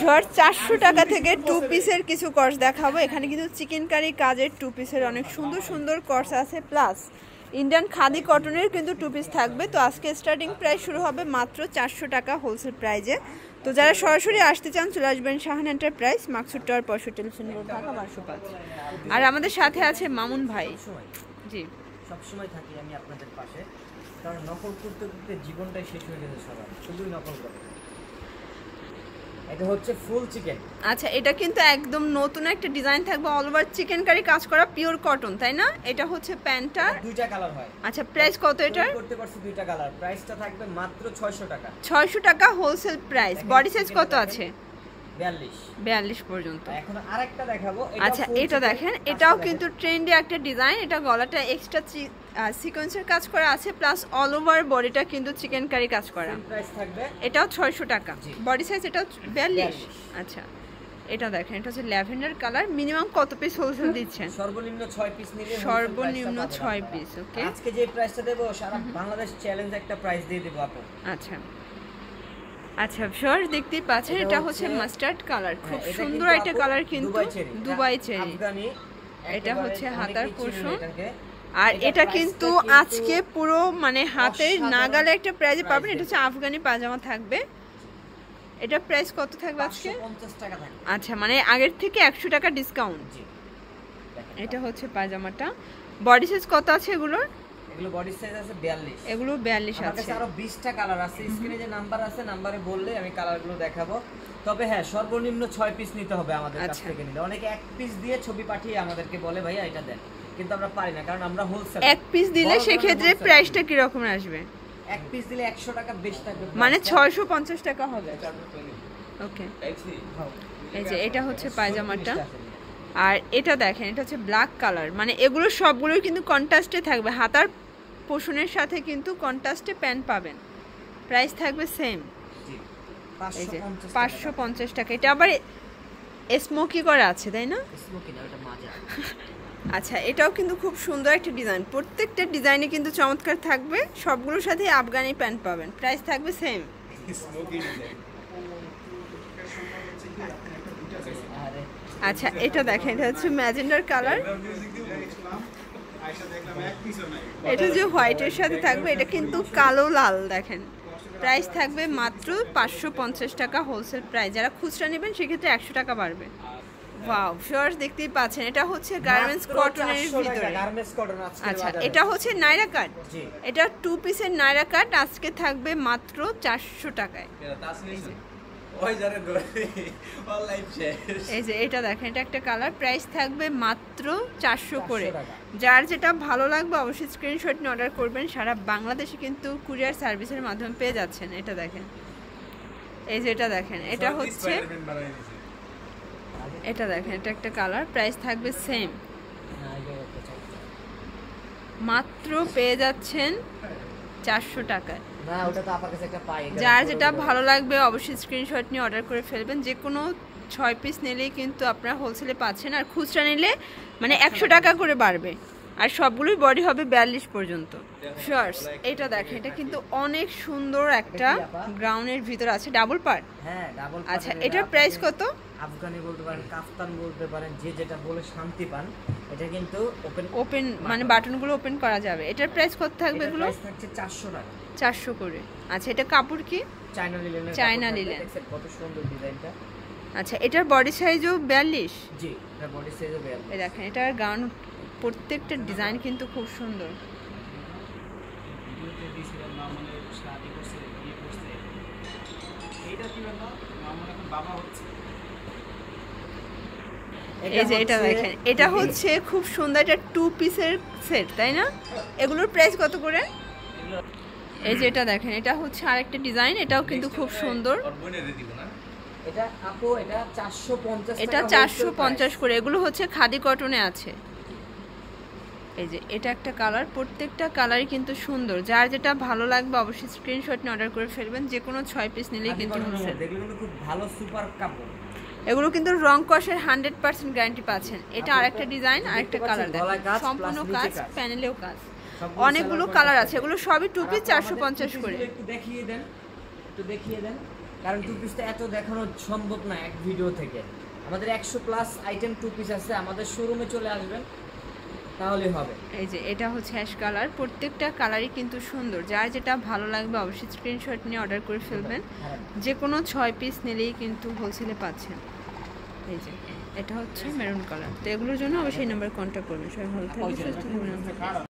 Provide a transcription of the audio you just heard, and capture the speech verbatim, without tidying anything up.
Short চারশো টাকা থেকে টু পিসের কিছু কর্স দেখাবো। এখানে কিন্তু চিকেন কারি কাজের টু পিসের অনেক সুন্দর সুন্দর কর্স আছে, প্লাস ইন্ডিয়ান খাদি কটনের কিন্তু টু পিস থাকবে। তো আজকে স্টার্টিং প্রাইস শুরু হবে মাত্র চারশো টাকা হোলসেল প্রাইজে। তো যারা সরাসরি আসতে চান চলে আসবেন শাহান এন্টারপ্রাইজ, মাকসুদ টাওয়ার পরশু টেলিফোন রোড, ঢাকা বারোশো পাঁচ। আর আমাদের সাথে আছে মামুন ভাই। জি, সবসময় থাকি আমি আপনাদের পাশে, কারণ নকল করতে করতে জীবনটাই শেষ হয়ে গেছে সবার, শুধুই নকল করে। এটা হচ্ছে ফুল চিকেন। আচ্ছা, এটা কিন্তু একদম নতুন একটা ডিজাইন থাকবে, অল ওভার চিকেন কারি কাজ করা, পিওর কটন, তাই না? এটা হচ্ছে প্যান্টটা, দুইটা কালার হয়। আচ্ছা, প্রাইস কত এটার? করতে পারছি দুইটা কালার, প্রাইসটা থাকবে মাত্র ছয়শো টাকা। ছয়শো টাকা হোলসেল প্রাইস। বডি সাইজ কত আছে? বিয়াল্লিশ বিয়াল্লিশ পর্যন্ত। এখন আরেকটা দেখাবো। আচ্ছা, এটা দেখেন, এটাও কিন্তু ট্রেন্ডি একটা ডিজাইন। এটা গলাটা এক্সট্রা সিকোয়েন্সের কাজ করা আছে, প্লাস অল ওভার বডিটা কিন্তু চিকেন কারি কাজ করা। প্রাইস থাকবে এটাও ছয়শো টাকা। বডি সাইজ এটাও বিয়াল্লিশ। আচ্ছা, এটা দেখেন, এটা হচ্ছে ল্যাভেন্ডার কালার। মিনিমাম কত পিস হোলসেল দিচ্ছেন? সর্বনিম্ন ছয় পিস নিলে সর্বনিম্ন ছয় পিস। ওকে, আজকে যে প্রাইসটা দেব সারা বাংলাদেশ চ্যালেঞ্জ একটা প্রাইস দিয়ে দেব আপু। আচ্ছা আচ্ছা, ভিউয়ার্স দেখতেই পাচ্ছেন, এটা হচ্ছে মাস্টার্ড কালার, খুব সুন্দর একটা কালার, কিন্তু দুবাই চেরি। এটা হচ্ছে হাতার পোর্শন, আর এটা কিন্তু আজকে পুরো মানে হাতের নাগালে একটা প্রাইজে পাবেন। এটা হচ্ছে আফগানি পাজামা থাকবে। এটা প্রাইস কত থাকবে আজকে? পঞ্চাশ টাকা থাকবে। আচ্ছা, মানে আগের থেকে একশো টাকা ডিসকাউন্ট। এটা হচ্ছে পাজামাটা। বডি সাইজ কত আছে এগুলোর? এগুলো বডি সাইজ আছে বিয়াল্লিশ। এগুলো বিয়াল্লিশ আছে। আমার কাছে আরো বিশটা কালার আছে, স্ক্রিনে যে নাম্বার আছে নাম্বারে বললে আমি কালারগুলো দেখাবো। তবে হ্যাঁ, সর্বনিম্ন ছয় পিস নিতে হবে আমাদের কাছ থেকে নিলে। অনেকে এক পিস দিয়ে ছবি পাঠিয়ে আমাদেরকে বলে ভাইয়া এটা দেন, কিন্তু আমরা পারি না, কারণ আমরা হোলসেল। এক পিস দিলে সেই ক্ষেত্রে প্রাইসটা কি রকম আসবে? এক পিস দিলে একশো টাকা বেশি থাকবে, মানে ছয়শো পঞ্চাশ টাকা হবে। ওকে, এই যে এটা হচ্ছে পায়জামাটা। আর এটা দেখেন, এটা হচ্ছে ব্ল্যাক কালার। মানে এগুলো সবগুলোই কিন্তু কন্ট্রাস্টে থাকবে, হাতার পোষণের সাথে কিন্তু কন্ট্রাস্টে প্যান্ট পাবেন। প্রাইস থাকবে সেম, এই যে পাঁচশো পঞ্চাশ টাকা। এটা আবার স্মোকি করা আছে, তাই না? আচ্ছা, এটাও কিন্তু খুব সুন্দর একটা ডিজাইন। প্রত্যেকটা ডিজাইনে কিন্তু চমৎকার থাকবে, সবগুলোর সাথে আফগানি প্যান্ট পাবেন। প্রাইস থাকবে সেম। আচ্ছা, এটা দেখেন, এটা হচ্ছে ম্যাজেন্ডার কালার। এটা যে হোয়াইটের সাথে থাকবে, এটা কিন্তু কালো লাল। দেখেন, প্রাইস থাকবে মাত্র পাঁচশো পঞ্চাশ টাকা হোলসেল প্রাইস। যারা খুচরা নেবেন সেক্ষেত্রে একশো টাকা বাড়বে। ওয়াও, ভিউয়ার্স দেখতেই পাচ্ছেন, এটা হচ্ছে গার্মেন্টস কটনের ভিতরে। আচ্ছা, এটা হচ্ছে নাইরা কাট। এটা টু পিসের নাইরা কাট আজকে থাকবে মাত্র চারশো টাকায়। এই যে এটা দেখেন, এটা একটা কালার। প্রাইস থাকবে মাত্র চারশো করে। যার যেটা ভালো লাগবে অবশ্যই স্ক্রিনশট নিয়ে অর্ডার করবেন। সারা বাংলাদেশে কিন্তু কুরিয়ার সার্ভিসের মাধ্যমে পেয়ে যাচ্ছেন। এটা দেখেন, এই যে এটা দেখেন, এটা হচ্ছে, এটা দেখেন, এটা একটা কালার। প্রাইস থাকবে সেম, মাত্র পেয়ে যাচ্ছেন চারশো টাকায়। যার যেটা ভালো লাগবে অবশ্যই স্ক্রিনশট নিয়ে অর্ডার করে ফেলবেন। যে কোনো ছয় পিস নিলেই কিন্তু আপনারা হোলসেলে পাচ্ছেন, আর খুচরা নিলে মানে একশো টাকা করে বাড়বে। আর সবগুলোই বডি হবে বিয়াল্লিশ পর্যন্ত। শর্টস, এটা দেখেন, এটা কিন্তু অনেক সুন্দর একটা গ্রাউন্ডের ভিতর আছে, ডাবল পার্ট। হ্যাঁ, ডাবল পার্ট। আচ্ছা, এটার প্রাইস কত? আফগানি বলতে পারেন, কাফতান বলতে পারেন, যে যেটা বলে শান্তি পান। এটা কিন্তু ওপেন ওপেন মানে বাটনগুলো ওপেন করা যাবে। এটার প্রাইস কত থাকবে? এগুলো প্রাইস থাকছে চারশো টাকা। চারশো করে। আচ্ছা, এটা কাপড় কি? চায়না লিলেনের। China linen. দেখেন কত সুন্দর ডিজাইনটা। আচ্ছা, এটার বডি সাইজও বিয়াল্লিশ। জি, এটা বডি সাইজও বিয়াল্লিশ। এই দেখেন, এটার গাউন প্রত্যেকটা ডিজাইন কিন্তু খুব সুন্দর। এই যে এটা দেখেন, এটা হচ্ছে খুব সুন্দর একটা টু পিসের সেট, তাই না? এগুলোর প্রাইস কত করে? এই যে এটা দেখেন, এটা হচ্ছে আরেকটা ডিজাইন। এটাও কিন্তু খুব সুন্দর। এটা আপু, এটা চারশো পঞ্চাশ। এটা চারশো পঞ্চাশ করে। এগুলো হচ্ছে খাদি কটনে আছে। এই যে এটা একটা কালার। প্রত্যেকটা কালারই কিন্তু সুন্দর। যার যেটা ভালো লাগবে অবশ্যই স্ক্রিনশট নিয়ে অর্ডার করে ফেলবেন। যে কোনো ছয় পিস নিলেই কিন্তু হোলসেল। এগুলো খুব ভালো সুপার কাপড়। এগুলো কিন্তু রং কষের হান্ড্রেড পার্সেন্ট গ্যারান্টি পাচ্ছেন। এটা আরেকটা ডিজাইন, আরেকটা কালার দেখেন, সম্পূর্ণ কাজ, প্যানেলেও কাজ, অনেকগুলো কালার আছে। এগুলো সবই টু পিস চারশো পঞ্চাশ করে। একটু দেখিয়ে দেন, একটু দেখিয়ে দেন। কারণ টু পিসটা এত দেখানো সম্ভব না এক ভিডিও থেকে। আমাদের একশো প্লাস আইটেম টু পিস আছে, আমাদের শোরুমে চলে আসবেন তাহলে হবে। এই যে এটা হচ্ছে অ্যাশ কালার, প্রত্যেকটা কালারই কিন্তু সুন্দর, যার যেটা ভালো লাগবে অবশ্যই স্ক্রিনশট নিয়ে অর্ডার করে ফেলবেন। যে কোনো ছয় পিস নিলেই কিন্তু হোলসেলে পাচ্ছেন। এই যে এটা হচ্ছে মেরুন কালার। তো এগুলোর জন্য অবশ্যই নাম্বার কন্ট্যাক্ট করবেন। সবাই ভালো থাকবেন, সুস্থ থাকবেন।